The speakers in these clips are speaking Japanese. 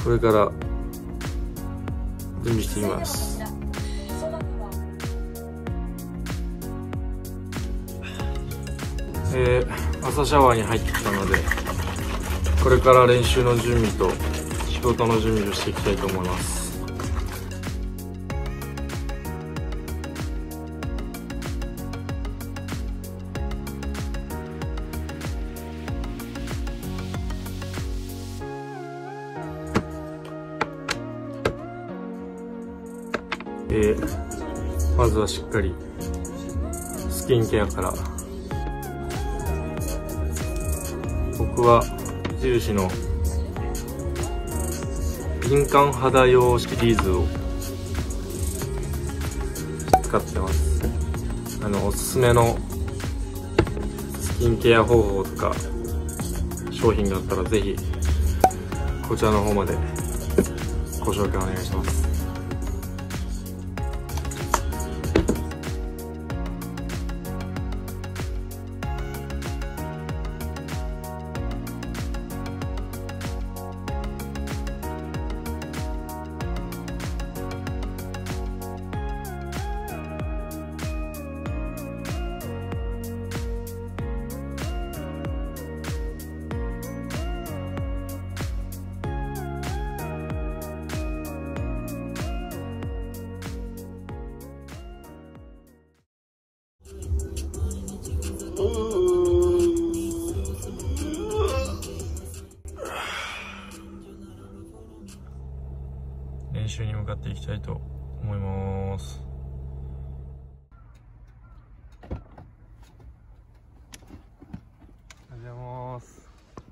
これから準備しています。朝シャワーに入ってきたので、これから練習の準備と仕事の準備をしていきたいと思います。まずはしっかりスキンケアから。僕は無印の敏感肌用シリーズを使ってます。おすすめのスキンケア方法とか商品があったらぜひこちらの方までご紹介お願いします。練習に向かっていきたいと思います。おはようございます。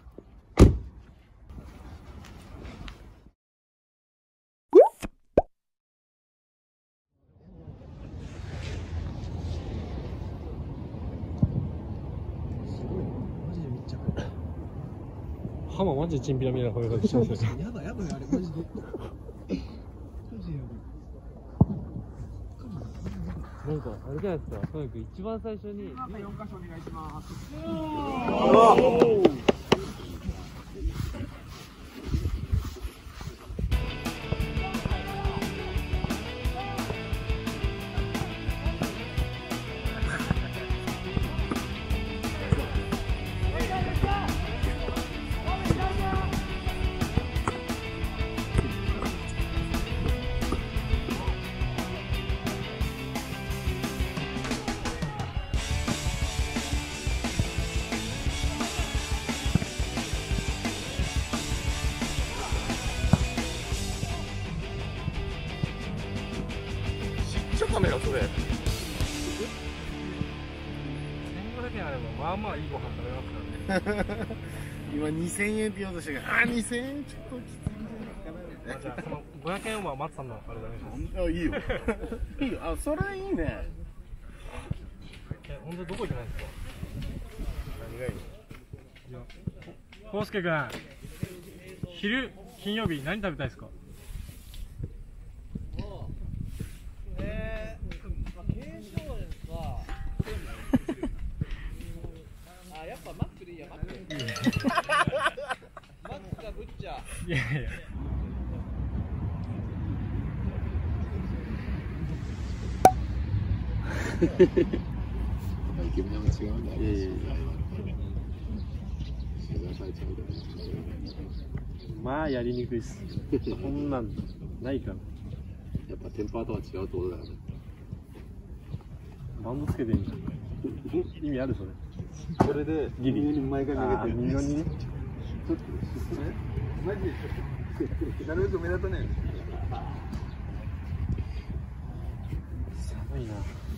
ハママジでチンピラみたいな声がしてますよね。やばいやばい、あれマジで。なんかあれじゃないですか、とにかく一番最初に4箇所お願いします。カメラそれ。1500円あればまあまあいいご飯食べますからね。今2000円って言おうとしたけど、2000円ちょっときついんじゃないかな。じゃあその500円は松さんのあれだね。あ、いいよ。いいよ。あ、それいいね。本当どこ行けないんですか。何がいいの。コウスケ君、昼金曜日何食べたいですか。やっぱマックでいいや、マック。マックかブッチャー。いやいや。イケメンは違うんだ。まあやりにくいっす。こんなんないから。やっぱテンパーとは違うってことだよね。バンドつけてんじゃん。意味あるそれ。これでギリに前髪上げて、右側にね。ちょっとマジでなるべく目立たないように。寒いな。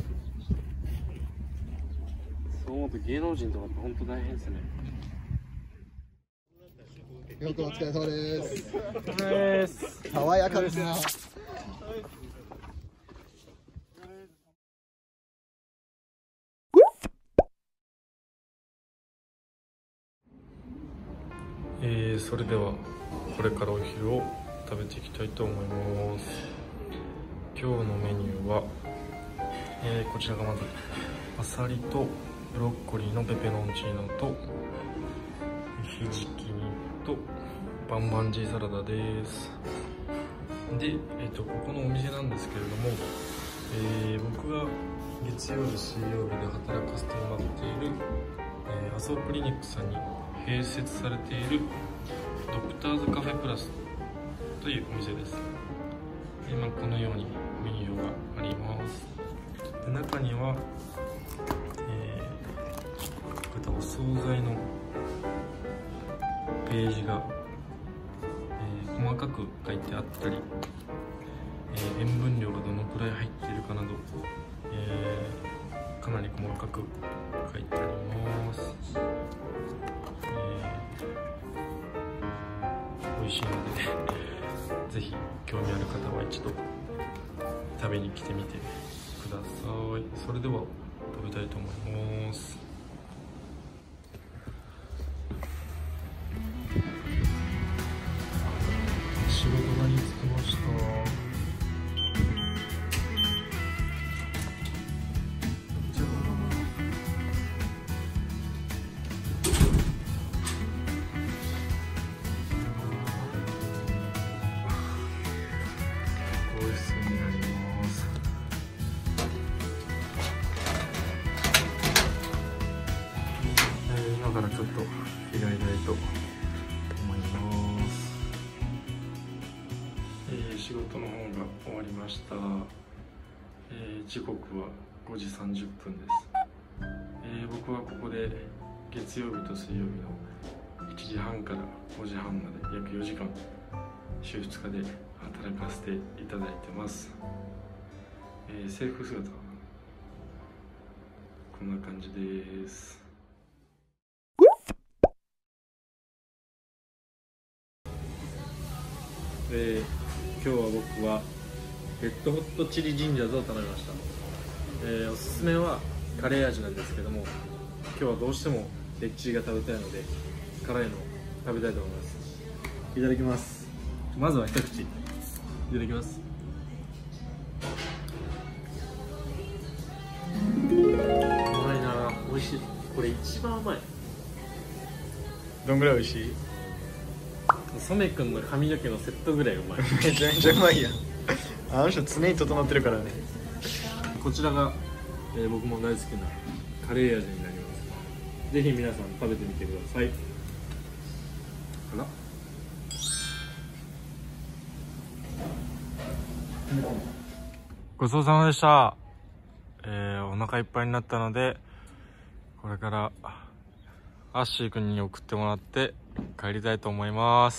そう思うと芸能人とかって本当大変ですね。よくお疲れ様です。お疲れ様です。爽やかですな。それではこれからお昼を食べていきたいと思います。今日のメニューは、こちらがまずあさりとブロッコリーのペペロンチーノとひじき煮とバンバンジーサラダです。で、ここのお店なんですけれども、僕が月曜日、水曜日で働かせてもらっている、麻生クリニックさんに併設されているドクターズカフェプラスというお店です。今このようにメニューがあります。で、中には、こういったお惣菜のページが、細かく書いてあったり、塩分量がどのくらい入っているかなど、かなり細かく書いてあります。美味しいのでぜひ興味ある方は一度食べに来てみてください。それでは食べたいと思います。仕事場に着きました。今からちょっと着替えたいと思います。仕事の方が終わりました。時刻は5時30分です。僕はここで月曜日と水曜日の1時半から5時半まで約4時間週2日で働かせていただいてます。制服姿こんな感じです。今日は僕はレッドホットチリジンジャーズを頼みました。おすすめはカレー味なんですけども、今日はどうしてもレッチリが食べたいので辛いのを食べたいと思います。いただきます。まずは一口いただきます。うまいな、美味しい。これ一番うまい。 どんぐらい美味しい？ 染くんの髪の毛のセットぐらいうまい。 めちゃめちゃうまいやん。あの人常に整ってるからね。 こちらが、僕も大好きなカレー味になります。ぜひ皆さん食べてみてください。かな。ごちそうさまでした。お腹いっぱいになったので、これからアッシーくんに送ってもらって帰りたいと思います。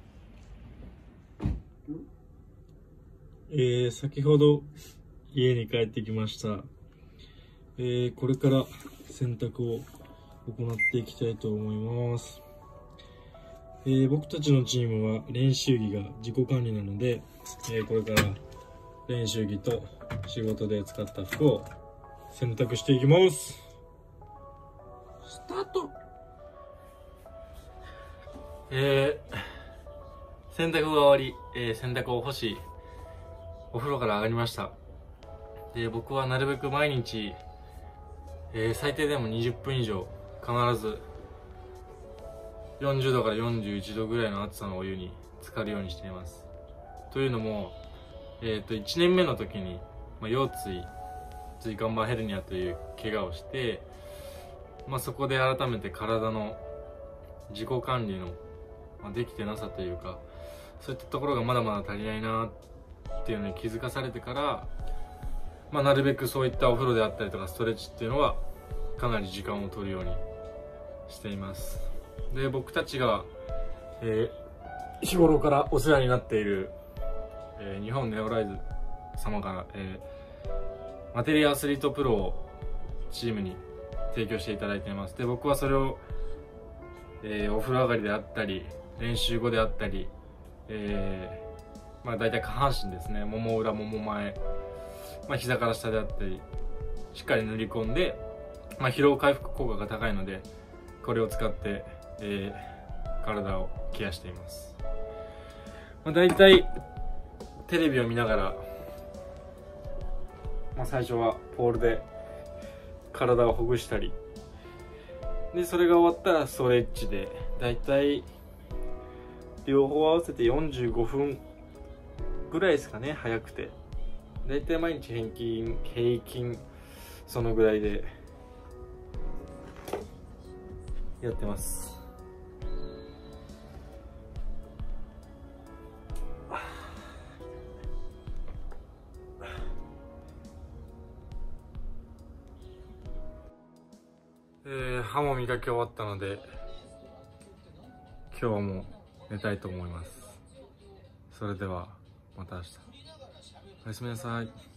先ほど家に帰ってきました。これから洗濯を行っていきたいと思います。僕たちのチームは練習着が自己管理なので、これから練習着と仕事で使った服を洗濯していきます。スタート。洗濯が終わり、洗濯を干し、お風呂から上がりました。で、僕はなるべく毎日、最低でも20分以上必ず40度から41度ぐらいの暑さのお湯に浸かるようにしています。というのも、1年目の時に、腰椎椎間板ヘルニアという怪我をして、そこで改めて体の自己管理の、できてなさというか、そういったところがまだまだ足りないなっていうのに気づかされてから、なるべくそういったお風呂であったりとかストレッチっていうのはかなり時間を取るようにしています。で、僕たちが、日頃からお世話になっている、日本ネオライズ様から、マテリアアスリートプロをチームに提供していただいています。で、僕はそれを、お風呂上がりであったり練習後であったり、大体下半身ですね、もも裏もも前、膝から下であったりしっかり塗り込んで、疲労回復効果が高いのでこれを使って、体をケアしています。大体テレビを見ながら、最初はポールで体をほぐしたりで、それが終わったらストレッチで大体両方合わせて45分ぐらいですかね、早くて。だいたい毎日平均そのぐらいでやってます。歯も磨き終わったので今日はもう寝たいと思います。それではまた明日。おやすみなさい。